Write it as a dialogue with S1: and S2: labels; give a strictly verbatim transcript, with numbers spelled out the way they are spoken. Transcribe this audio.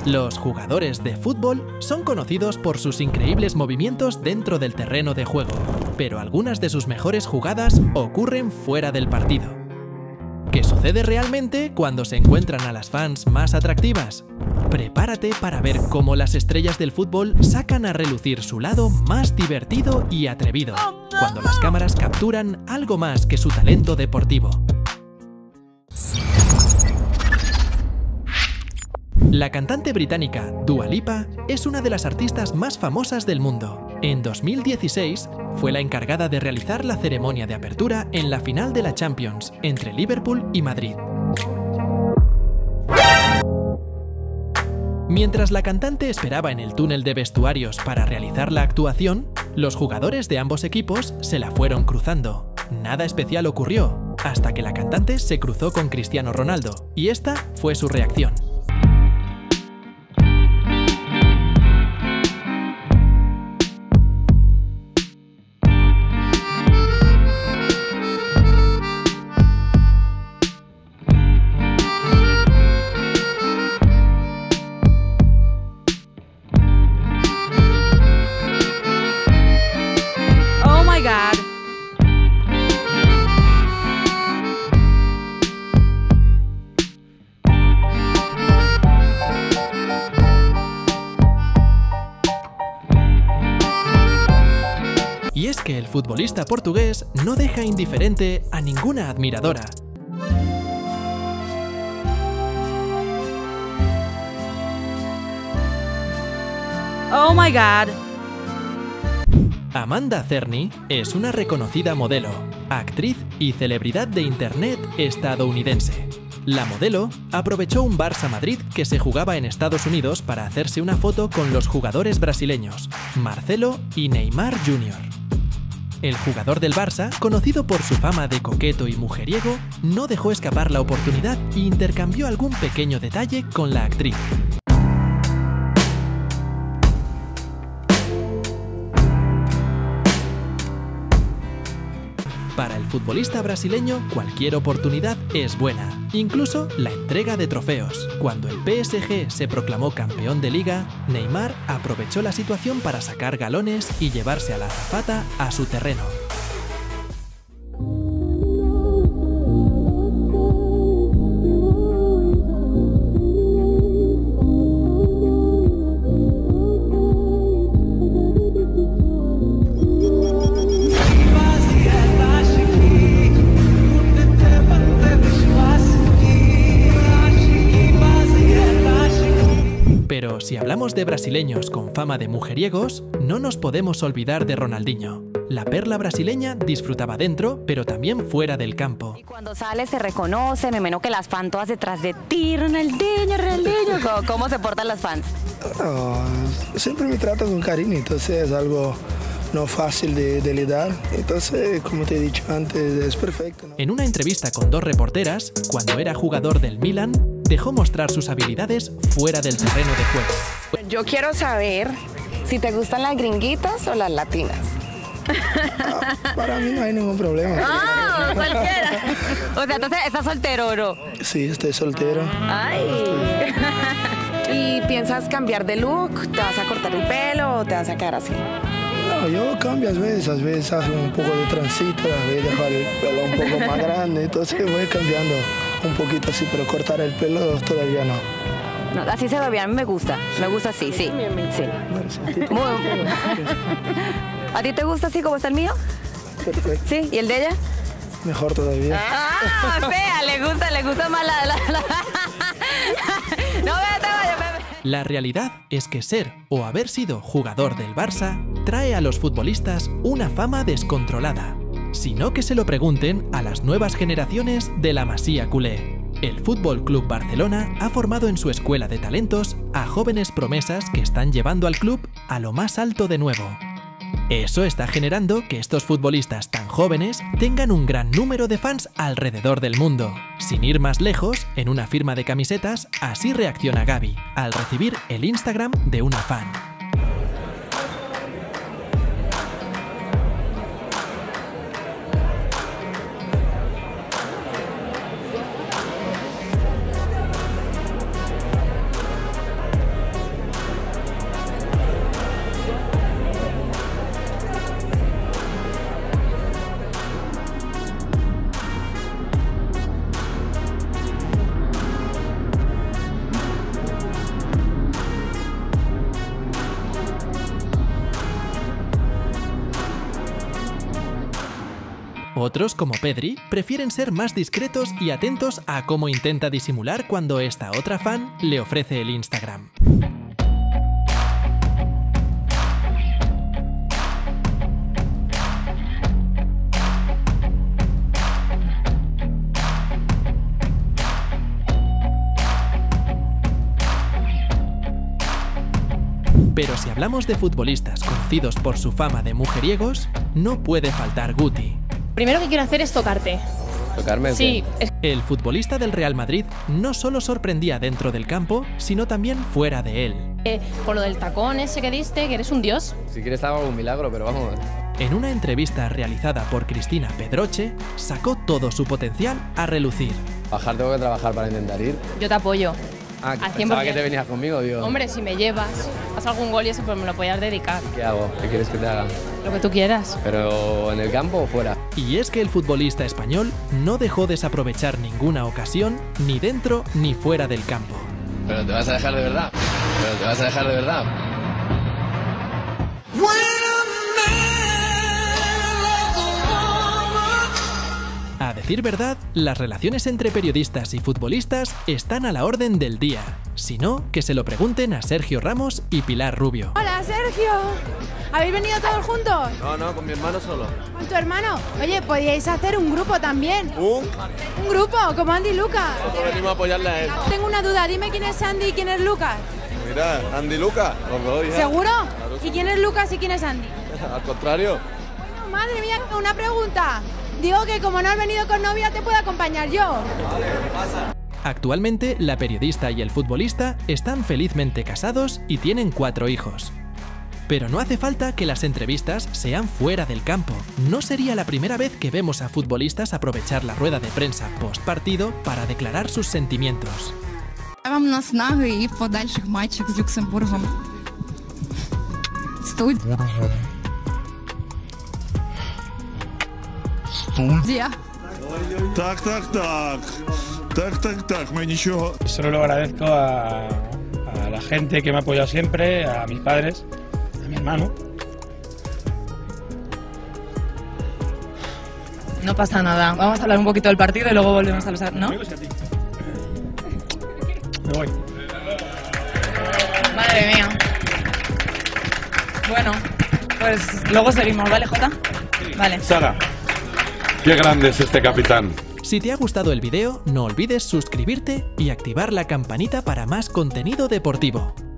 S1: Los jugadores de fútbol son conocidos por sus increíbles movimientos dentro del terreno de juego, pero algunas de sus mejores jugadas ocurren fuera del partido. ¿Qué sucede realmente cuando se encuentran a las fans más atractivas? Prepárate para ver cómo las estrellas del fútbol sacan a relucir su lado más divertido y atrevido, cuando las cámaras capturan algo más que su talento deportivo. La cantante británica Dua Lipa es una de las artistas más famosas del mundo. En dos mil dieciséis fue la encargada de realizar la ceremonia de apertura en la final de la Champions entre Liverpool y Madrid. Mientras la cantante esperaba en el túnel de vestuarios para realizar la actuación, los jugadores de ambos equipos se la fueron cruzando. Nada especial ocurrió, hasta que la cantante se cruzó con Cristiano Ronaldo, y esta fue su reacción. Y es que el futbolista portugués no deja indiferente a ninguna admiradora.
S2: Oh my God.
S1: Amanda Cerny es una reconocida modelo, actriz y celebridad de internet estadounidense. La modelo aprovechó un Barça Madrid que se jugaba en Estados Unidos para hacerse una foto con los jugadores brasileños, Marcelo y Neymar junior El jugador del Barça, conocido por su fama de coqueto y mujeriego, no dejó escapar la oportunidad e intercambió algún pequeño detalle con la actriz. Para el futbolista brasileño, cualquier oportunidad es buena, incluso la entrega de trofeos. Cuando el P S G se proclamó campeón de liga, Neymar aprovechó la situación para sacar galones y llevarse a la azafata a su terreno. Pero si hablamos de brasileños con fama de mujeriegos, no nos podemos olvidar de Ronaldinho. La perla brasileña disfrutaba dentro, pero también fuera del campo.
S2: Y cuando sale se reconoce, me imagino que las fans todas detrás de ti, Ronaldinho, Ronaldinho. ¿Cómo, cómo se portan las fans?
S3: No, siempre me tratan con cariño, entonces es algo no fácil de, de lidar. Entonces, como te he dicho antes, es perfecto, ¿no?
S1: En una entrevista con dos reporteras, cuando era jugador del Milan, dejó mostrar sus habilidades fuera del terreno de juego.
S4: Yo quiero saber si te gustan las gringuitas o las latinas.
S3: Ah, para mí no hay ningún problema.
S2: ¡Ah! Cualquiera. O sea, entonces, ¿estás soltero o no?
S3: Sí, estoy soltero.
S2: ¡Ay!
S4: ¿Y piensas cambiar de look? ¿Te vas a cortar el pelo o te vas a quedar así?
S3: No, yo cambio a veces, a veces hago un poco de transito, a veces dejo el pelo un poco más grande, entonces voy cambiando un poquito así, pero cortar el pelo todavía no.
S2: No, así se ve bien, a mí me gusta, me gusta así, sí, sí. Muy... ¿A ti te gusta así como está el mío?
S3: Perfecto.
S2: ¿Sí? ¿Y el de ella?
S3: Mejor todavía.
S2: ¡Ah! Fea, le gusta, le gusta más la... la, la... No, vete, vaya, vete.
S1: La realidad es que ser o haber sido jugador del Barça trae a los futbolistas una fama descontrolada. Sino que se lo pregunten a las nuevas generaciones de la Masía culé. El Fútbol Club Barcelona ha formado en su escuela de talentos a jóvenes promesas que están llevando al club a lo más alto de nuevo. Eso está generando que estos futbolistas tan jóvenes tengan un gran número de fans alrededor del mundo. Sin ir más lejos, en una firma de camisetas, así reacciona Gavi al recibir el Instagram de una fan. Otros, como Pedri, prefieren ser más discretos y atentos a cómo intenta disimular cuando esta otra fan le ofrece el Instagram. Pero si hablamos de futbolistas conocidos por su fama de mujeriegos, no puede faltar Guti.
S5: Primero que quiero hacer es tocarte.
S6: ¿Tocarme?
S5: Sí.
S1: El futbolista del Real Madrid no solo sorprendía dentro del campo, sino también fuera de él.
S5: Eh, con lo del tacón ese que diste, que eres un dios.
S6: Si quieres hago un milagro, pero vamos.
S1: En una entrevista realizada por Cristina Pedroche, sacó todo su potencial a relucir.
S6: Bajar tengo que trabajar para intentar ir.
S5: Yo te apoyo.
S6: Ah, que pensaba que te venías conmigo, digo.
S5: Hombre, si me llevas, haz algún gol y eso pues me lo podías dedicar.
S6: ¿Qué hago? ¿Qué quieres que te haga?
S5: Lo que tú quieras.
S6: ¿Pero en el campo o fuera?
S1: Y es que el futbolista español no dejó desaprovechar ninguna ocasión, ni dentro ni fuera del campo.
S6: ¿Pero te vas a dejar de verdad? ¿Pero te vas a dejar de verdad?
S1: A decir verdad, las relaciones entre periodistas y futbolistas están a la orden del día. Si no, que se lo pregunten a Sergio Ramos y Pilar Rubio.
S7: Hola, Sergio. ¿Habéis venido todos juntos?
S8: No, no, con mi hermano solo.
S7: ¿Con tu hermano? Oye, podíais hacer un grupo también.
S8: ¿Un?
S7: Un grupo, como Andy y Lucas.
S8: Nosotros venimos a apoyarle a él.
S7: Tengo una duda, dime quién es Andy y quién es Lucas.
S8: Mira, Andy y Lucas, los dos, hija.
S7: ¿Seguro?
S8: Claro, sí.
S7: ¿Y quién es Lucas y quién es Andy?
S8: Al contrario.
S7: Bueno, madre mía, una pregunta. Digo que como no has venido con novia, te puedo acompañar yo.
S8: Vale, ¿qué pasa?
S1: Actualmente, la periodista y el futbolista están felizmente casados y tienen cuatro hijos. Pero no hace falta que las entrevistas sean fuera del campo. No sería la primera vez que vemos a futbolistas aprovechar la rueda de prensa post partido para declarar sus sentimientos.
S9: Вам наснаги і в подальших матчах з Люксембургом. Студія. Студія.
S10: Так, так, так. Так, так, так. Ми нічого.
S11: Solo lo agradezco a, a la gente que me ha apoyado siempre, a mis padres, a mi hermano.
S5: No pasa nada. Vamos a hablar un poquito del partido y luego volvemos a los... ¿no?
S11: Me voy.
S5: Madre mía. Bueno, pues luego seguimos, ¿vale, Jota? Vale.
S10: Sara, qué grande es este capitán.
S1: Si te ha gustado el vídeo, no olvides suscribirte y activar la campanita para más contenido deportivo.